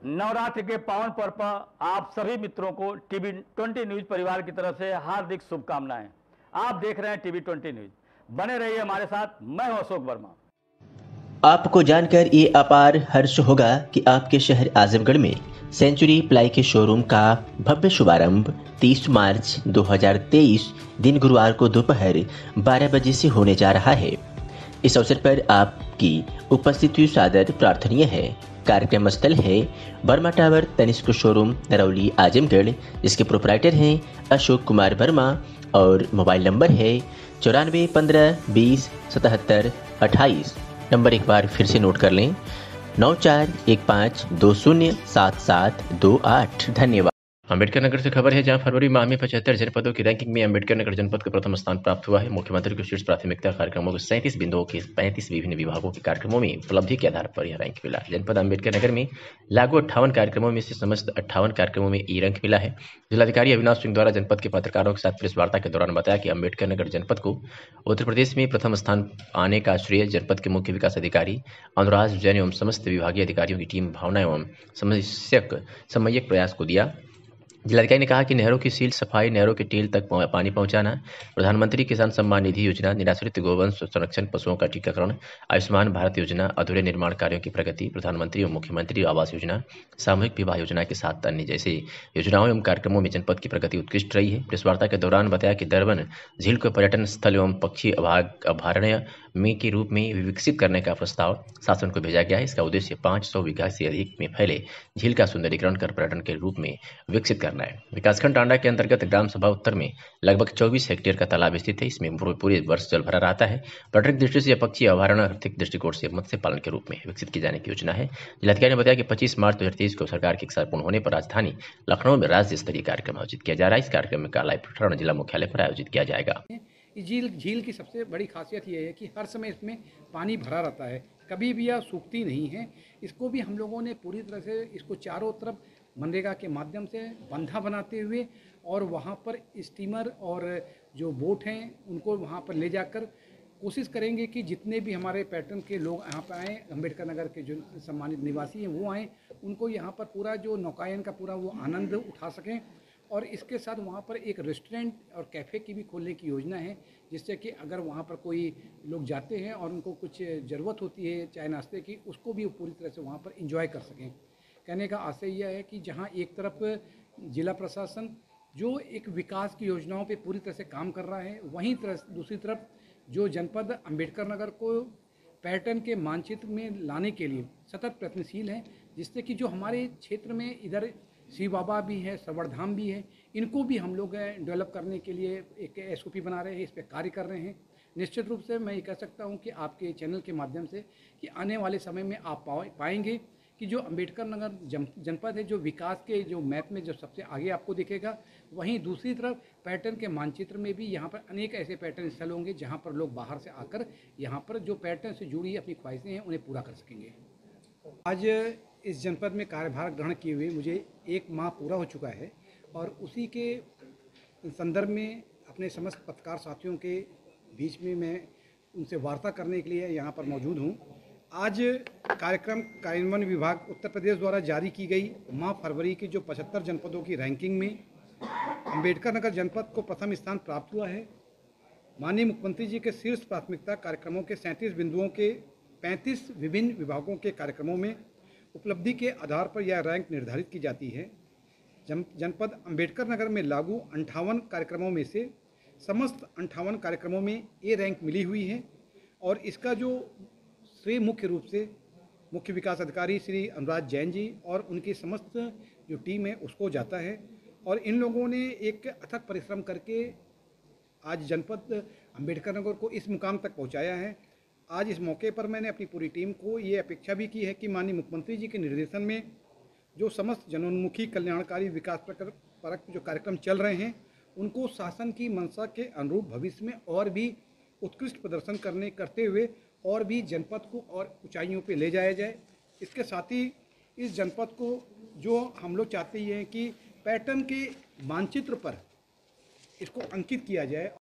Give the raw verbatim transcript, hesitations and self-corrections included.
नवरात्र के पावन पर्व पर आप सभी मित्रों को टीवी ट्वेंटी न्यूज परिवार की तरफ से हार्दिक शुभकामनाएं। आप देख रहे हैं टीवी ट्वेंटी न्यूज, बने रहिए हमारे साथ। मैं हूं अशोक वर्मा। आपको जानकर ये अपार हर्ष होगा कि आपके शहर आजमगढ़ में सेंचुरी प्लाई के शोरूम का भव्य शुभारंभ तीस मार्च दो हज़ार तेईस दिन गुरुवार को दोपहर बारह बजे से होने जा रहा है। इस अवसर पर आपकी उपस्थिति सादर प्रार्थनीय है। कार्यक्रम स्थल है वर्मा टावर तनिष्क शोरूम नरौली आजमगढ़, जिसके प्रोपराइटर हैं अशोक कुमार वर्मा और मोबाइल नंबर है चौरानवे पंद्रह बीस सतहत्तर अट्ठाईस। नंबर एक बार फिर से नोट कर लें, नौ चार एक पाँच दो शून्य सात सात दो आठ। धन्यवाद। अम्बेडकर नगर से खबर है, जहां फरवरी माह में पचहत्तर जनपदों की रैंकिंग में अम्बेडकर नगर जनपद को प्रथम स्थान प्राप्त हुआ है। मुख्यमंत्री को शीर्ष प्राथमिकता कार्यक्रमों के सैंतीस बिंदुओं के पैंतीस विभिन्न विभागों के कार्यक्रमों में उपलब्धि के आधार पर यह रैंक मिला। जनपद अम्बेडकर नगर में लागू अट्ठावन कार्यक्रमों में से समस्त अट्ठावन कार्यक्रमों में ई रैंक मिला है। जिलाधिकारी अविनाश सिंह द्वारा जनपद के पत्रकारों के साथ प्रेस वार्ता के दौरान बताया कि अम्बेडकर नगर जनपद को उत्तर प्रदेश में प्रथम स्थान आने का श्रेय जनपद के मुख्य विकास अधिकारी अनुराज जैन एवं समस्त विभागीय अधिकारियों की टीम भावना एवं समयक समयक प्रयास को दिया। जिलाधिकारी ने कहा कि नहरों की सील सफाई, नहरों के टेल तक पानी पहुंचाना, प्रधानमंत्री किसान सम्मान निधि योजना, निराश्रित गोवंश संरक्षण, पशुओं का टीकाकरण, आयुष्मान भारत योजना, अधूरे निर्माण कार्यों की प्रगति, प्रधानमंत्री एवं मुख्यमंत्री आवास योजना, सामूहिक विवाह योजना के साथ अन्य जैसे योजनाओं एवं कार्यक्रमों में जनपद की प्रगति उत्कृष्ट रही है। प्रेस वार्ता के दौरान बताया कि दरबन झील को पर्यटन स्थल एवं पक्षी अभयारण्य में के रूप में विकसित करने का प्रस्ताव शासन को भेजा गया है। इसका उद्देश्य पाँच सौ बीघा से अधिक में फैले झील का सुंदरीकरण कर पर्यटन के रूप में विकसित करना है। विकासखंड टांडा के अंतर्गत ग्राम सभा उत्तर में लगभग चौबीस हेक्टेयर का तालाब स्थित है। इसमें पूरे वर्ष जल भरा रहता है। पर्यटक दृष्टि से पक्षी अभयारण्य आर्थिक दृष्टिकोण से मत्स्य पालन के रूप में विकसित की जाने की योजना है। जिलाधिकारी ने बताया कि पच्चीस मार्च दो हजार तेईस को सरकार की इच्छा पूर्ण होने पर राजधानी लखनऊ में राज्य स्तरीय कार्यक्रम आयोजित किया जा रहा है। इस कार्यक्रम का लाइव प्रसारण जिला मुख्यालय पर आयोजित किया जाएगा। झील झील की सबसे बड़ी खासियत ये है कि हर समय इसमें पानी भरा रहता है, कभी भी यह सूखती नहीं है। इसको भी हम लोगों ने पूरी तरह से इसको चारों तरफ मनरेगा के माध्यम से बंधा बनाते हुए और वहाँ पर स्टीमर और जो बोट हैं उनको वहाँ पर ले जाकर कोशिश करेंगे कि जितने भी हमारे पैटर्न के लोग यहाँ पर आएँ, अम्बेडकर नगर के जो सम्मानित निवासी हैं वो आएँ, उनको यहाँ पर पूरा जो नौकायन का पूरा वो आनंद उठा सकें। और इसके साथ वहाँ पर एक रेस्टोरेंट और कैफ़े की भी खोलने की योजना है, जिससे कि अगर वहाँ पर कोई लोग जाते हैं और उनको कुछ ज़रूरत होती है चाय नाश्ते की, उसको भी पूरी तरह से वहाँ पर एंजॉय कर सकें। कहने का आशय यह है कि जहाँ एक तरफ जिला प्रशासन जो एक विकास की योजनाओं पे पूरी तरह से काम कर रहा है, वहीं तरह दूसरी तरफ जो जनपद अम्बेडकर नगर को पर्यटन के मानचित्र में लाने के लिए सतत प्रयत्नशील है, जिससे कि जो हमारे क्षेत्र में इधर शिव बाबा भी है, सवरधाम भी है, इनको भी हम लोग डेवलप करने के लिए एक एस ओ पी बना रहे हैं, इस पर कार्य कर रहे हैं। निश्चित रूप से मैं ये कह सकता हूँ कि आपके चैनल के माध्यम से कि आने वाले समय में आप पाएंगे कि जो अम्बेडकर नगर जनपद है जो विकास के जो मैप में जो सबसे आगे आपको दिखेगा, वहीं दूसरी तरफ पर्यटन के मानचित्र में भी यहाँ पर अनेक ऐसे पर्यटन स्थल होंगे जहाँ पर लोग बाहर से आकर यहाँ पर जो पर्यटन से जुड़ी अपनी ख्वाहिशें हैं उन्हें पूरा कर सकेंगे। आज इस जनपद में कार्यभार ग्रहण किए हुए मुझे एक माह पूरा हो चुका है और उसी के संदर्भ में अपने समस्त पत्रकार साथियों के बीच में मैं उनसे वार्ता करने के लिए यहाँ पर मौजूद हूँ। आज कार्यक्रम कार्यान्वयन विभाग उत्तर प्रदेश द्वारा जारी की गई माह फरवरी की जो पचहत्तर जनपदों की रैंकिंग में अम्बेडकर नगर जनपद को प्रथम स्थान प्राप्त हुआ है। माननीय मुख्यमंत्री जी के शीर्ष प्राथमिकता कार्यक्रमों के सैंतीस बिंदुओं के पैंतीस विभिन्न विभागों के कार्यक्रमों में उपलब्धि के आधार पर यह रैंक निर्धारित की जाती है। जन जनपद अम्बेडकर नगर में लागू अंठावन कार्यक्रमों में से समस्त अंठावन कार्यक्रमों में ए रैंक मिली हुई है और इसका जो श्रेय मुख्य रूप से मुख्य विकास अधिकारी श्री अनुराज जैन जी और उनकी समस्त जो टीम है उसको जाता है। और इन लोगों ने एक अथक परिश्रम करके आज जनपद अम्बेडकर नगर को इस मुकाम तक पहुँचाया है। आज इस मौके पर मैंने अपनी पूरी टीम को ये अपेक्षा भी की है कि माननीय मुख्यमंत्री जी के निर्देशन में जो समस्त जनोन्मुखी कल्याणकारी विकास परक जो कार्यक्रम चल रहे हैं उनको शासन की मंशा के अनुरूप भविष्य में और भी उत्कृष्ट प्रदर्शन करने करते हुए और भी जनपद को और ऊंचाइयों पे ले जाया जाए। इसके साथ ही इस जनपद को जो हम लोग चाहते हैं कि पर्यटन के मानचित्र पर इसको अंकित किया जाए